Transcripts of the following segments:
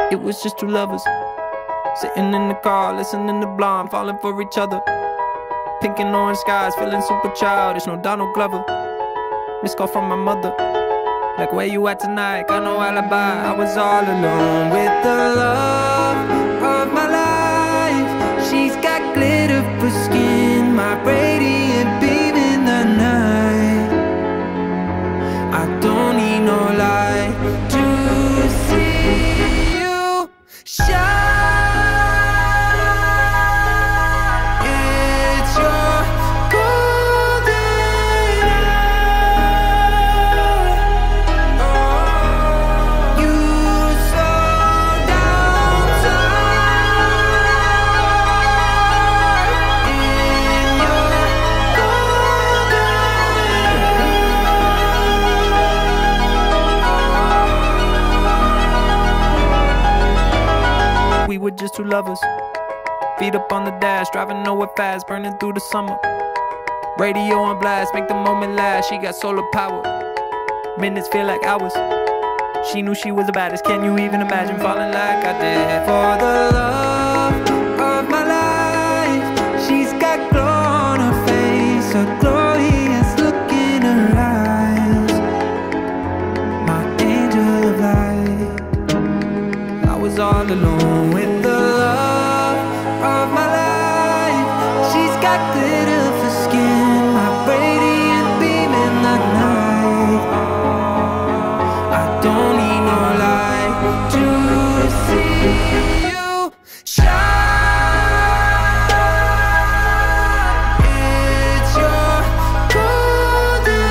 It was just two lovers sitting in the car, listening to Blonde, falling for each other. Pink and orange skies, feeling super childish, no Donald Glover. Missed call from my mother, like, where you at tonight? Got no alibi. I was all alone with the love of my life. She's got glitter for skin, my radiant beam in the night. I don't need no light to see you shine. We were just two lovers, feet up on the dash, driving nowhere fast, burning through the summer. Radio on blast, make the moment last. She got solar power, minutes feel like hours. She knew she was the baddest. Can you even imagine falling like I did? For the love of my life, she's got glow on her face, a glorious look in her eyes. My angel of light. I was all alone with the love of my life. She's got glitter for skin, my radiant beam in the night. I don't need no light to see you shine. It's your golden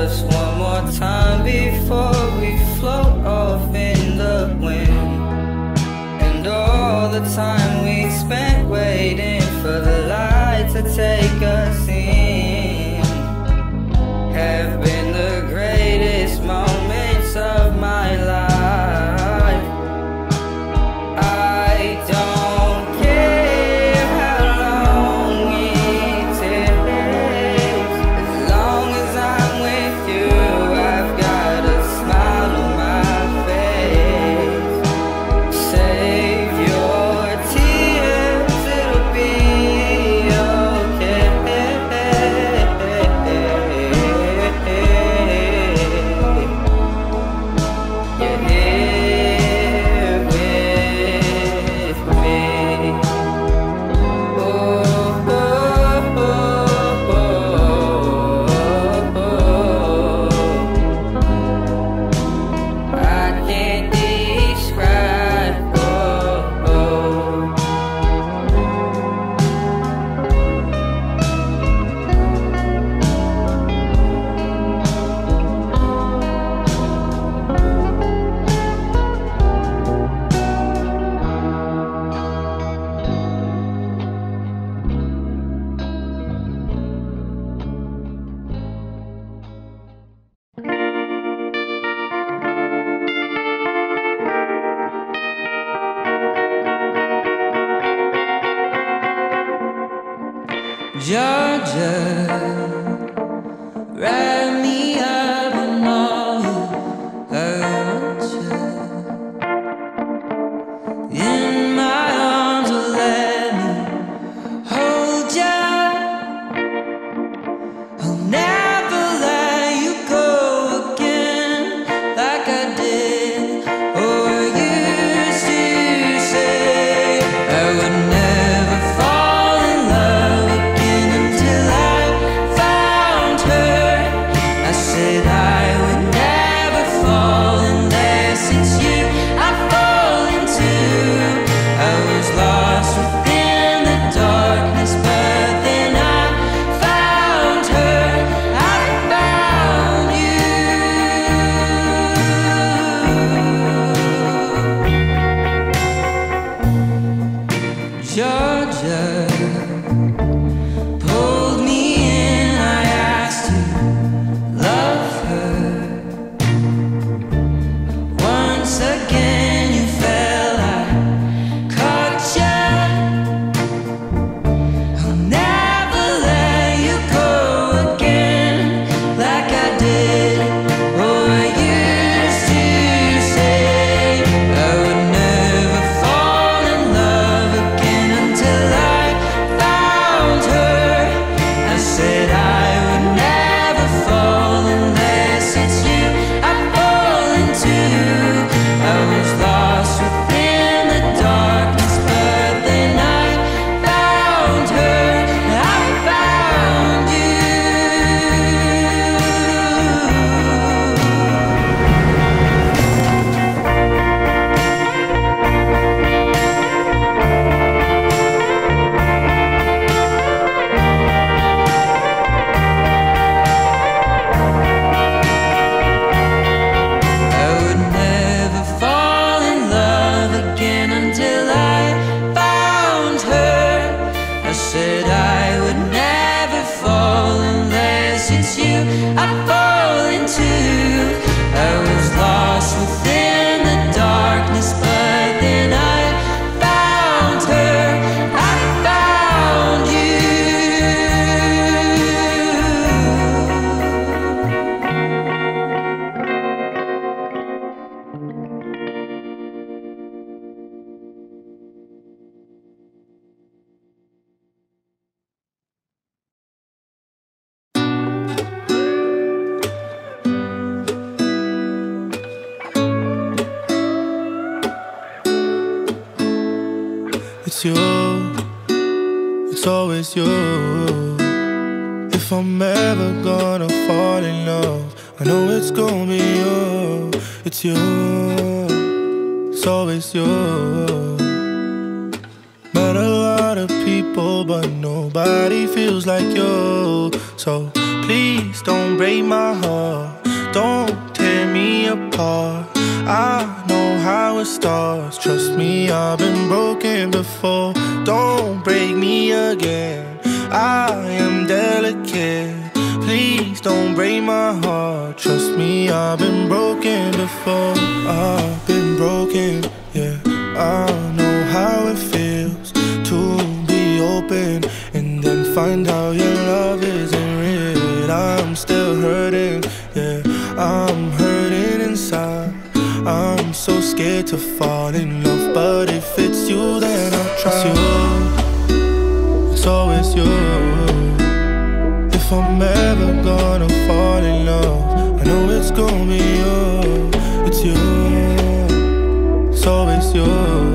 just one more time before we float off in the wind. And all the time we spent waiting for the light to take us in have been the greatest moments of my life. I don't care how long it takes, as long as I'm with you, I've got a smile on my face. Save your tears, it'll be okay. You're here with me. Oh, oh, oh, oh, oh. I can't describe. Oh, oh. Georgia, wrap me up in all you hurt you. In my arms, will let me hold ya. I'll never let you go again like I did or used to say. I would never fall in love again until I found her. I said I would never fall unless it's you I fall into. I was lost within the darkness, but then I found her. I found you. Georgia pulled me in, I asked to love her. Once again you fell, I caught ya. I'll never let you go again like I did or used to say. I would never fall in love again until I found her. I said I would never fall unless it's you I fall into. I was lost within the darkness, but then I found her. I found you. I would never fall in love again until I found her. I said I would never fall unless it's you I fall into. I was lost within the darkness, but then I found her. I found you. It's you, it's always you. If I'm ever gonna fall in love, I know it's gonna be you. It's you, it's always you. Met a lot of people, but nobody feels like you. So please don't break my heart. stars. Trust me, I've been broken before. Don't break me again. I am delicate. Please don't break my heart. Trust me, I've been broken before. I've been broken, yeah. I know how it feels to be open and then find out your love isn't real. I'm still hurting, yeah. I'm hurting inside. I'm so scared to fall in love, but if it's you, then I'll try. It's you, it's always you. If I'm ever gonna fall in love, I know it's gonna be you. It's you, it's always you.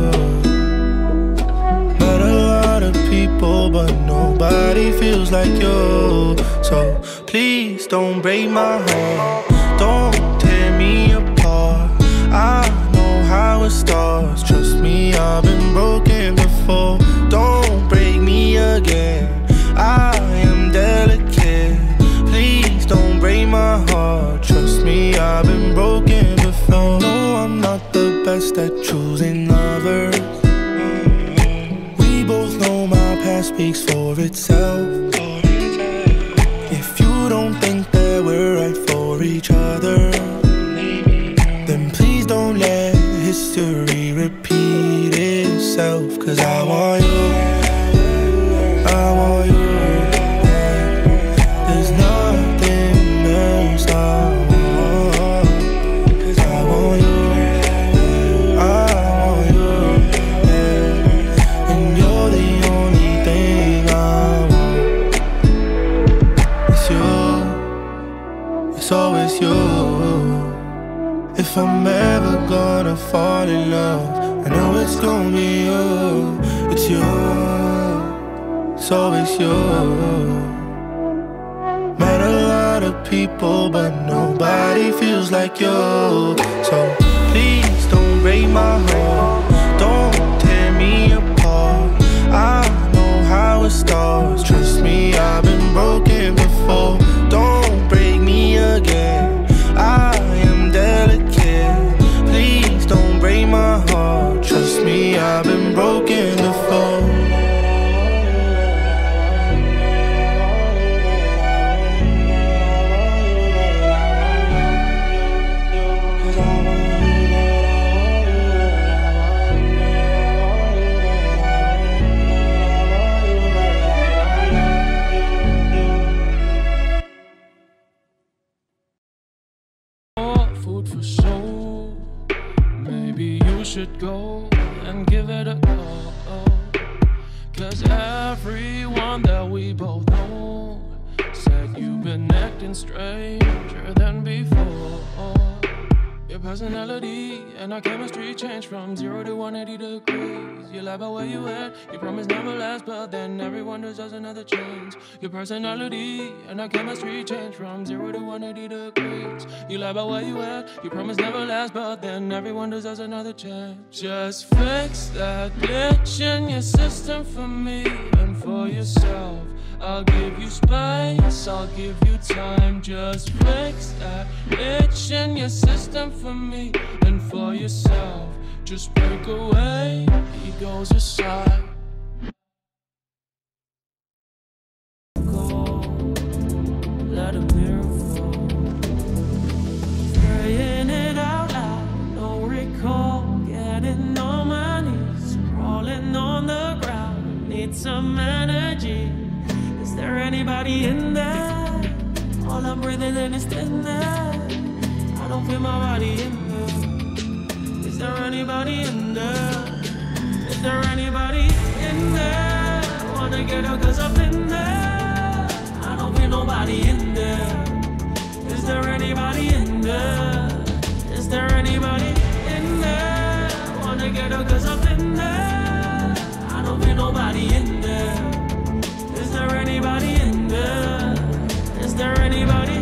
Met a lot of people, but nobody feels like you. So please don't break my heart. Don't tear me apart. I know how it starts. Trust me, I've been broken before. Don't break me again. I am delicate. Please don't break my heart. Trust me, I've been broken before. No, I'm not the best at choosing lovers. We both know my past speaks for itself. If you don't think that we're right for each other, then please don't let history repeat itself. Cause I want you, I want you. There's nothing else I want. Cause I want you, I want you, yeah. And you're the only thing I want. It's you, it's always you. If I'm ever gonna fall in love, I know it's gonna be you. It's you, it's always you. Met a lot of people, but nobody feels like you. So please don't break my heart. Don't tear me apart. I know how it starts. Trust me, I've been broken before. Don't break me again. I am delicate. Please don't break my heart. Trust me, I've been broken before. Food for soul. Maybe you should go and give it a go. Cause everyone that we both know said you've been acting stranger than before. Your personality and our chemistry changed from 0 to 180 degrees. You lie about where you at, you promise never last, but then everyone deserves another chance. Your personality and our chemistry changed from 0 to 180 degrees. You lie about where you at, you promise never last, but then everyone deserves another chance. Just fix that glitch in your system for me and for yourself. I'll give you space, I'll give you time. Just fix that itch in your system for me and for yourself. Just break away, egos aside. Go, let a mirror fall. Praying it out loud, no recall. Getting on my knees, crawling on the ground. Need some energy. Is there anybody in there? All I'm breathing in is thinner. I don't feel my body in there. Is there anybody in there? Is there anybody in there? Wanna get out cause I've been there. I don't feel nobody in there. Is there anybody in there? Is there anybody in there? Wanna get out cause I've been there. I don't feel nobody in there. Is there anybody in there? Is there anybody?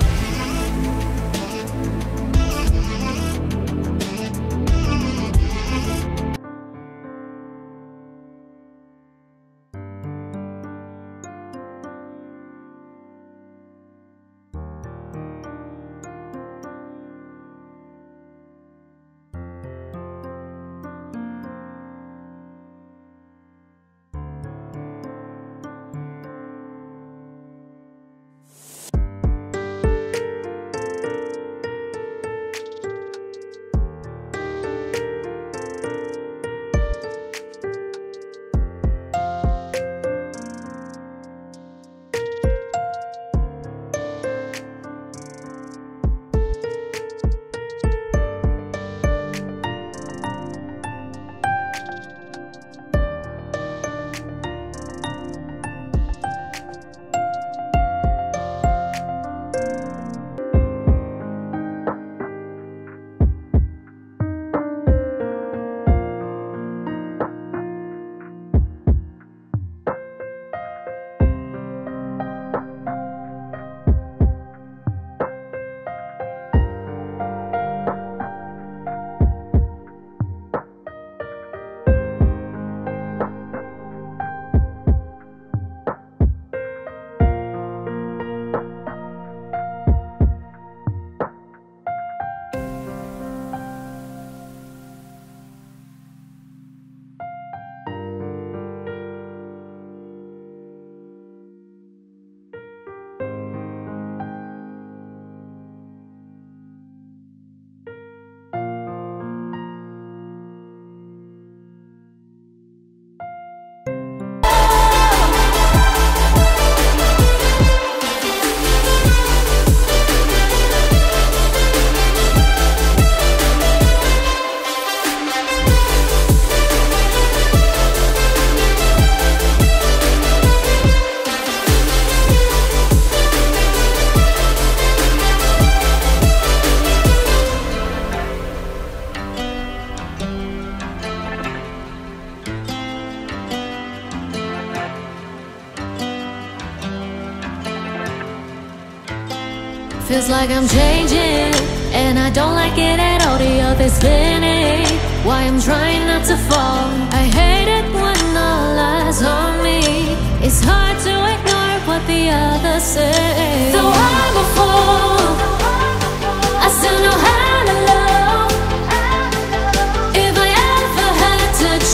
like I'm changing, and I don't like it at all. The other's spinning, why I'm trying not to fall. I hate it when all eyes on me. It's hard to ignore what the others say. So I'm